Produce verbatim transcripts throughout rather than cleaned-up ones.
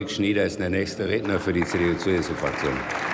Schnieder ist der nächste Redner für die C D U-C S U-Fraktion.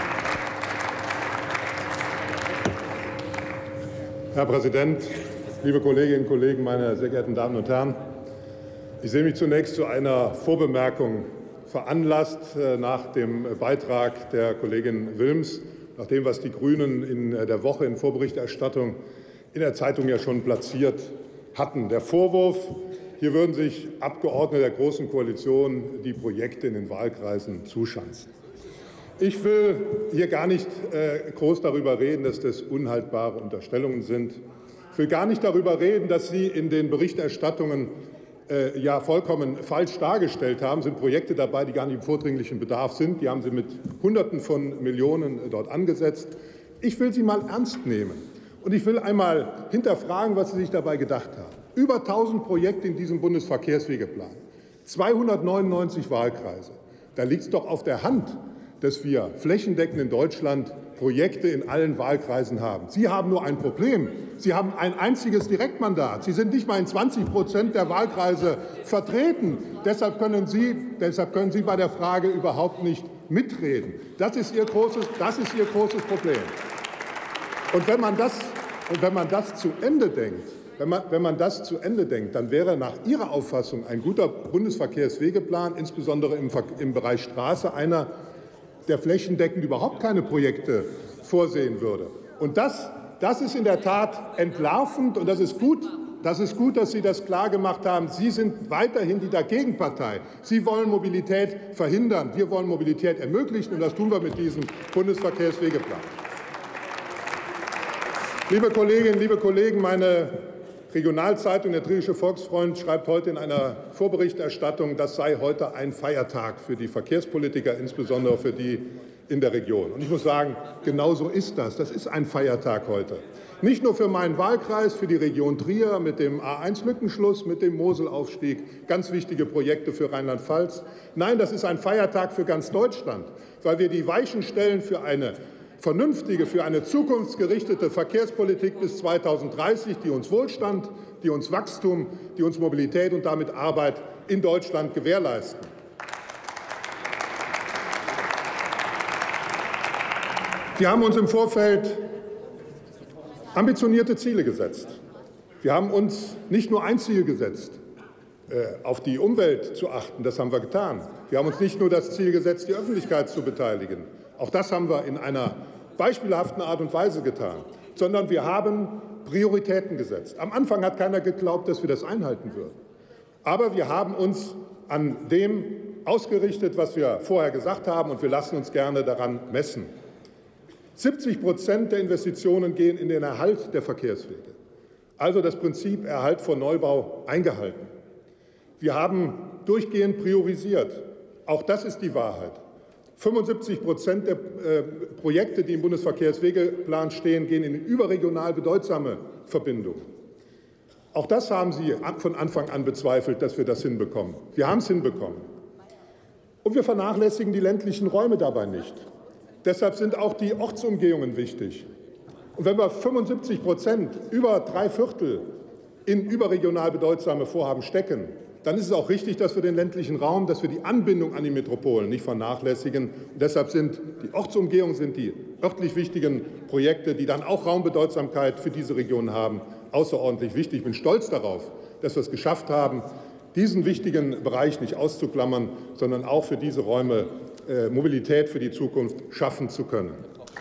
Herr Präsident, liebe Kolleginnen und Kollegen, meine sehr geehrten Damen und Herren! Ich sehe mich zunächst zu einer Vorbemerkung veranlasst nach dem Beitrag der Kollegin Wilms, nach dem, was die Grünen in der Woche in Vorberichterstattung in der Zeitung ja schon platziert hatten. Der Vorwurf, hier würden sich Abgeordnete der Großen Koalition die Projekte in den Wahlkreisen zuschanzen. Ich will hier gar nicht groß darüber reden, dass das unhaltbare Unterstellungen sind. Ich will gar nicht darüber reden, dass Sie in den Berichterstattungen ja vollkommen falsch dargestellt haben. Es sind Projekte dabei, die gar nicht im vordringlichen Bedarf sind. Die haben Sie mit Hunderten von Millionen dort angesetzt. Ich will Sie mal ernst nehmen. Und ich will einmal hinterfragen, was Sie sich dabei gedacht haben. Über tausend Projekte in diesem Bundesverkehrswegeplan, zweihundertneunundneunzig Wahlkreise. Da liegt es doch auf der Hand, dass wir flächendeckend in Deutschland Projekte in allen Wahlkreisen haben. Sie haben nur ein Problem. Sie haben ein einziges Direktmandat. Sie sind nicht mal in zwanzig Prozent der Wahlkreise vertreten. Deshalb können Sie, deshalb können Sie bei der Frage überhaupt nicht mitreden. Das ist Ihr großes, das ist Ihr großes Problem. Und wenn man das, und wenn man das zu Ende denkt, wenn man, wenn man das zu Ende denkt, dann wäre nach Ihrer Auffassung ein guter Bundesverkehrswegeplan, insbesondere im, im Bereich Straße, einer, der flächendeckend überhaupt keine Projekte vorsehen würde. Und das, das ist in der Tat entlarvend, und das ist gut. Das ist gut, dass Sie das klargemacht haben. Sie sind weiterhin die Dagegenpartei. Sie wollen Mobilität verhindern. Wir wollen Mobilität ermöglichen, und das tun wir mit diesem Bundesverkehrswegeplan. Liebe Kolleginnen, liebe Kollegen, meine Regionalzeitung, der Trierische Volksfreund, schreibt heute in einer Vorberichterstattung, das sei heute ein Feiertag für die Verkehrspolitiker, insbesondere für die in der Region. Und ich muss sagen, genau so ist das. Das ist ein Feiertag heute. Nicht nur für meinen Wahlkreis, für die Region Trier mit dem A eins Lückenschluss, mit dem Moselaufstieg, ganz wichtige Projekte für Rheinland-Pfalz. Nein, das ist ein Feiertag für ganz Deutschland, weil wir die Weichen stellen für eine vernünftige, für eine zukunftsgerichtete Verkehrspolitik bis zweitausenddreißig, die uns Wohlstand, die uns Wachstum, die uns Mobilität und damit Arbeit in Deutschland gewährleisten. Wir haben uns im Vorfeld ambitionierte Ziele gesetzt. Wir haben uns nicht nur ein Ziel gesetzt, auf die Umwelt zu achten, das haben wir getan. Wir haben uns nicht nur das Ziel gesetzt, die Öffentlichkeit zu beteiligen. Auch das haben wir in einer beispielhaften Art und Weise getan, sondern wir haben Prioritäten gesetzt. Am Anfang hat keiner geglaubt, dass wir das einhalten würden. Aber wir haben uns an dem ausgerichtet, was wir vorher gesagt haben, und wir lassen uns gerne daran messen. siebzig Prozent der Investitionen gehen in den Erhalt der Verkehrswege, also das Prinzip Erhalt vor Neubau eingehalten. Wir haben durchgehend priorisiert. Auch das ist die Wahrheit. fünfundsiebzig Prozent der äh, Projekte, die im Bundesverkehrswegeplan stehen, gehen in überregional bedeutsame Verbindungen. Auch das haben Sie von Anfang an bezweifelt, dass wir das hinbekommen. Wir haben es hinbekommen. Und wir vernachlässigen die ländlichen Räume dabei nicht. Deshalb sind auch die Ortsumgehungen wichtig. Und wenn wir fünfundsiebzig Prozent, über drei Viertel, in überregional bedeutsame Vorhaben stecken, dann ist es auch richtig, dass wir den ländlichen Raum, dass wir die Anbindung an die Metropolen nicht vernachlässigen. Und deshalb sind die Ortsumgehungen, sind die örtlich wichtigen Projekte, die dann auch Raumbedeutsamkeit für diese Region haben, außerordentlich wichtig. Ich bin stolz darauf, dass wir es geschafft haben, diesen wichtigen Bereich nicht auszuklammern, sondern auch für diese Räume äh, Mobilität für die Zukunft schaffen zu können.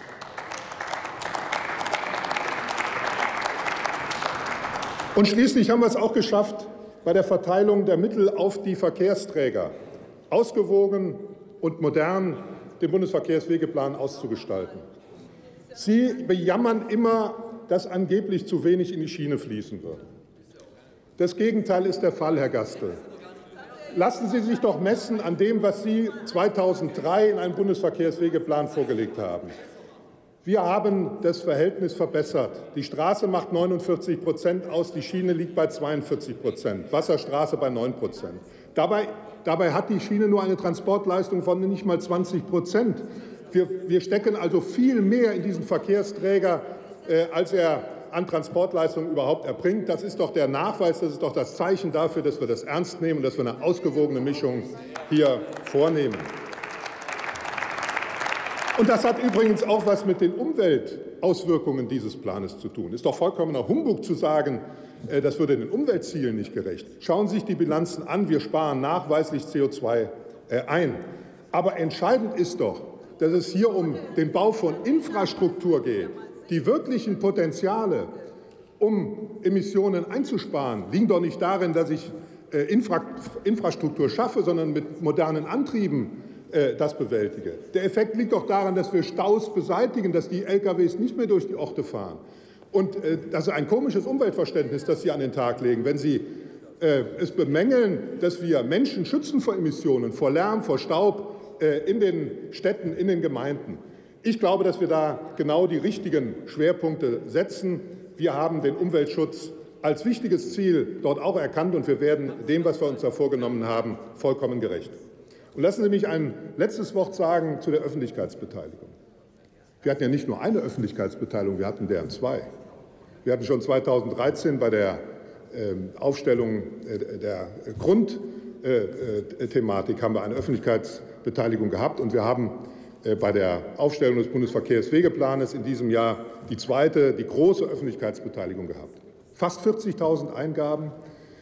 Und schließlich haben wir es auch geschafft, bei der Verteilung der Mittel auf die Verkehrsträger ausgewogen und modern den Bundesverkehrswegeplan auszugestalten. Sie bejammern immer, dass angeblich zu wenig in die Schiene fließen würde. Das Gegenteil ist der Fall, Herr Gastel. Lassen Sie sich doch messen an dem, was Sie zweitausenddrei in einem Bundesverkehrswegeplan vorgelegt haben. Wir haben das Verhältnis verbessert. Die Straße macht neunundvierzig Prozent aus, die Schiene liegt bei zweiundvierzig Prozent, Wasserstraße bei neun Prozent. Dabei, dabei hat die Schiene nur eine Transportleistung von nicht mal zwanzig Prozent. Wir, wir stecken also viel mehr in diesen Verkehrsträger, äh, als er an Transportleistungen überhaupt erbringt. Das ist doch der Nachweis, das ist doch das Zeichen dafür, dass wir das ernst nehmen und dass wir eine ausgewogene Mischung hier vornehmen. Und das hat übrigens auch was mit den Umweltauswirkungen dieses Planes zu tun. Es ist doch vollkommener Humbug zu sagen, das würde den Umweltzielen nicht gerecht. Schauen Sie sich die Bilanzen an. Wir sparen nachweislich C O zwei ein. Aber entscheidend ist doch, dass es hier um den Bau von Infrastruktur geht. Die wirklichen Potenziale, um Emissionen einzusparen, liegen doch nicht darin, dass ich Infra Infrastruktur schaffe, sondern mit modernen Antrieben das bewältige. Der Effekt liegt doch daran, dass wir Staus beseitigen, dass die L K Ws nicht mehr durch die Orte fahren. Und das ist ein komisches Umweltverständnis, das Sie an den Tag legen, wenn Sie es bemängeln, dass wir Menschen schützen vor Emissionen, vor Lärm, vor Staub in den Städten, in den Gemeinden. Ich glaube, dass wir da genau die richtigen Schwerpunkte setzen. Wir haben den Umweltschutz als wichtiges Ziel dort auch erkannt, und wir werden dem, was wir uns da vorgenommen haben, vollkommen gerecht. Und lassen Sie mich ein letztes Wort sagen zu der Öffentlichkeitsbeteiligung. Wir hatten ja nicht nur eine Öffentlichkeitsbeteiligung, wir hatten deren zwei. Wir hatten schon zweitausenddreizehn bei der Aufstellung der Grundthematik haben wir eine Öffentlichkeitsbeteiligung gehabt, und wir haben bei der Aufstellung des Bundesverkehrswegeplanes in diesem Jahr die zweite, die große Öffentlichkeitsbeteiligung gehabt. Fast vierzigtausend Eingaben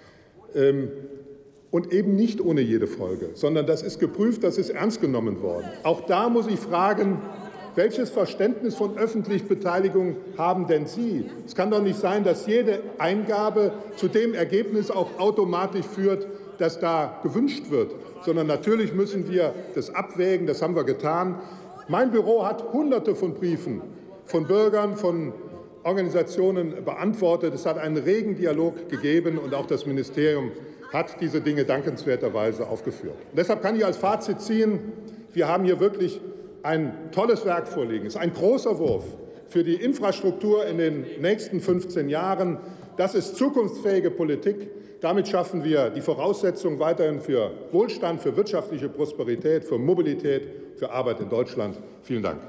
und eben nicht ohne jede Folge, sondern das ist geprüft, das ist ernst genommen worden. Auch da muss ich fragen, welches Verständnis von öffentlicher Beteiligung haben denn Sie? Es kann doch nicht sein, dass jede Eingabe zu dem Ergebnis auch automatisch führt, das da gewünscht wird, sondern natürlich müssen wir das abwägen, das haben wir getan. Mein Büro hat Hunderte von Briefen von Bürgern, von Organisationen beantwortet. Es hat einen regen Dialog gegeben, und auch das Ministerium hat diese Dinge dankenswerterweise aufgeführt. Und deshalb kann ich als Fazit ziehen, wir haben hier wirklich ein tolles Werk vorliegen. Es ist ein großer Wurf für die Infrastruktur in den nächsten fünfzehn Jahren. Das ist zukunftsfähige Politik. Damit schaffen wir die Voraussetzungen weiterhin für Wohlstand, für wirtschaftliche Prosperität, für Mobilität, für Arbeit in Deutschland. Vielen Dank.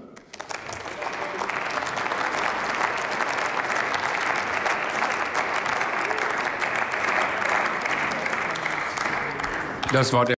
Das Wort